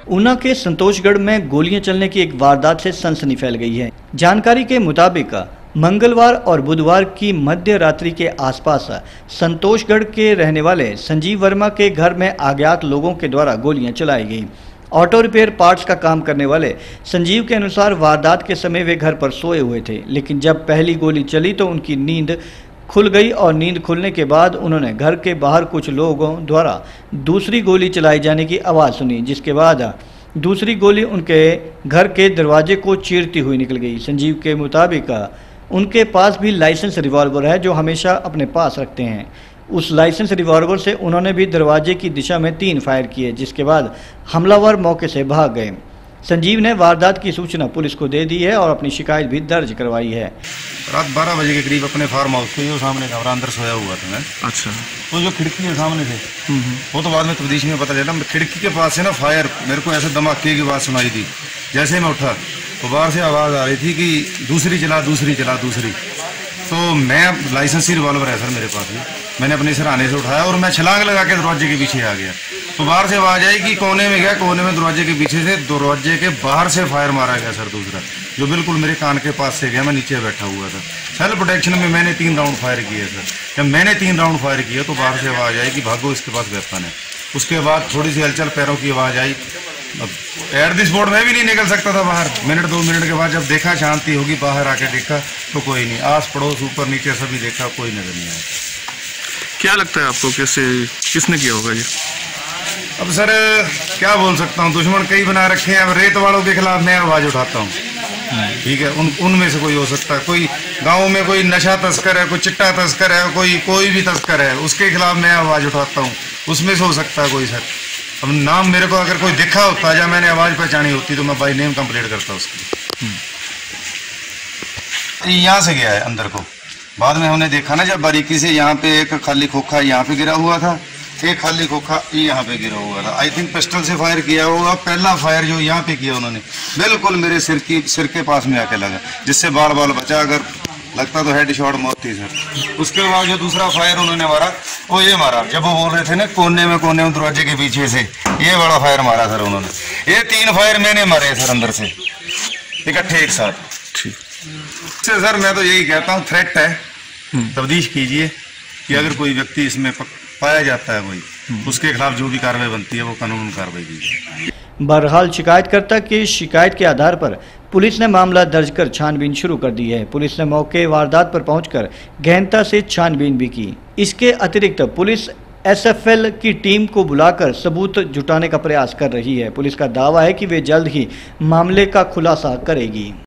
ऊना के संतोषगढ़ में गोलियां चलने की एक वारदात से सनसनी फैल गई है। जानकारी के मुताबिक मंगलवार और बुधवार की मध्य रात्रि के आसपास संतोषगढ़ के रहने वाले संजीव वर्मा के घर में अज्ञात लोगों के द्वारा गोलियां चलाई गई। ऑटो रिपेयर पार्ट्स का काम करने वाले संजीव के अनुसार वारदात के समय वे घर पर सोए हुए थे, लेकिन जब पहली गोली चली तो उनकी नींद खुल गई और नींद खुलने के बाद उन्होंने घर के बाहर कुछ लोगों द्वारा दूसरी गोली चलाई जाने की आवाज़ सुनी, जिसके बाद दूसरी गोली उनके घर के दरवाजे को चीरती हुई निकल गई। संजीव के मुताबिक उनके पास भी लाइसेंस रिवॉल्वर है जो हमेशा अपने पास रखते हैं। उस लाइसेंस रिवॉल्वर से उन्होंने भी दरवाजे की दिशा में 3 फायर किए, जिसके बाद हमलावर मौके से भाग गए। संजीव ने वारदात की सूचना पुलिस को दे दी है और अपनी शिकायत भी दर्ज करवाई है। रात 12 बजे के करीब अपने फार्म हाउस के जो सामने कमरा अंदर सोया हुआ था मैं। अच्छा। तो जो खिड़की है सामने से वो तो बाद में तफ्तीश में पता चला। खिड़की के पास से ना फायर मेरे को ऐसे धमाके की बात सुनाई दी। जैसे मैं उठा तो बाहर से आवाज़ आ रही थी कि दूसरी चला दूसरी चला दूसरी। तो मैं लाइसेंसी रिवॉल्वर है सर मेरे पास भी, मैंने अपने सिरहाने से उठाया और मैं छलांग लगा के दरवाजे के पीछे आ गया। तो बाहर से आवाज़ आई कि कोने में गया, कोने में दरवाजे के पीछे से दरवाजे के बाहर से फायर मारा गया सर दूसरा, जो बिल्कुल मेरे कान के पास से गया। मैं नीचे बैठा हुआ था। सेल्फ प्रोटेक्शन में मैंने 3 राउंड फायर किए सर। जब मैंने 3 राउंड फायर किए तो बाहर से आवाज़ आई कि भागो इसके पास वेपन है। उसके बाद थोड़ी सी हलचल, पैरों की आवाज़ आई। अब एट द स्पॉट में भी नहीं निकल सकता था बाहर। मिनट 2 मिनट के बाद जब देखा शांति होगी, बाहर आके देखा तो कोई नहीं। आस पड़ोस ऊपर नीचे सभी देखा, कोई नजर नहीं आया। क्या लगता है आपको किसने किया होगा ये? अब सर क्या बोल सकता हूँ, दुश्मन कई बना रखे हैं। अब रेत वालों के खिलाफ मैं आवाज़ उठाता हूँ, ठीक है। उनमें से कोई हो सकता है। कोई गाँव में कोई नशा तस्कर है, कोई चिट्टा तस्कर है, कोई भी तस्कर है, उसके खिलाफ मैं आवाज़ उठाता हूँ। उसमें से हो सकता है कोई सर। अब नाम मेरे को अगर कोई दिखा होता या मैंने आवाज़ पहचानी होती तो मैं बाई नेम कंप्लेंट करता उसकी। यहाँ से गया है अंदर को। बाद में हमने देखा ना जब बारीकी से, यहाँ पे एक खाली खोखा यहाँ पे गिरा हुआ था, एक खाली खोखा यहाँ पे गिरा हुआ था। आई थिंक पिस्टल से फायर किया होगा। पहला फायर जो यहाँ पे किया उन्होंने बिल्कुल मेरे सिर के पास में आके लगा, जिससे बाल बचा। अगर लगता तो हेड शॉट मौत थी सर। उसके बाद जो दूसरा फायर उन्होंने मारा वो ये मारा, जब वो बोल रहे थे ना कोने में दरवाजे के पीछे से, ये बड़ा फायर मारा सर उन्होंने। ये 3 फायर मैंने मारे सर अंदर से इकट्ठे एक साथ। ठीक सर मैं तो यही कहता हूँ, थ्रेट है, तफ्तीश कीजिए कि अगर कोई व्यक्ति इसमें पाया जाता है कोई, उसके खिलाफ जो भी कार्रवाई बनती है वो कानून कार्रवाई कीजिए। बहरहाल शिकायतकर्ता की शिकायत के आधार पर पुलिस ने मामला दर्ज कर छानबीन शुरू कर दी है। पुलिस ने मौके वारदात पर पहुंचकर गहनता से छानबीन भी की। इसके अतिरिक्त पुलिस एसएफएल की टीम को बुलाकर सबूत जुटाने का प्रयास कर रही है। पुलिस का दावा है कि वे जल्द ही मामले का खुलासा करेगी।